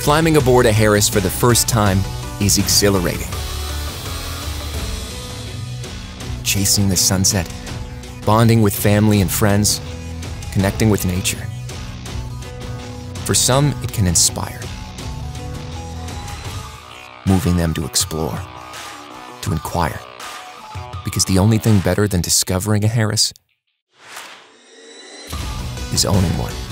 Climbing aboard a Harris for the first time is exhilarating. Chasing the sunset, bonding with family and friends, connecting with nature. For some, it can inspire, moving them to explore, to inquire. Because the only thing better than discovering a Harris is owning one.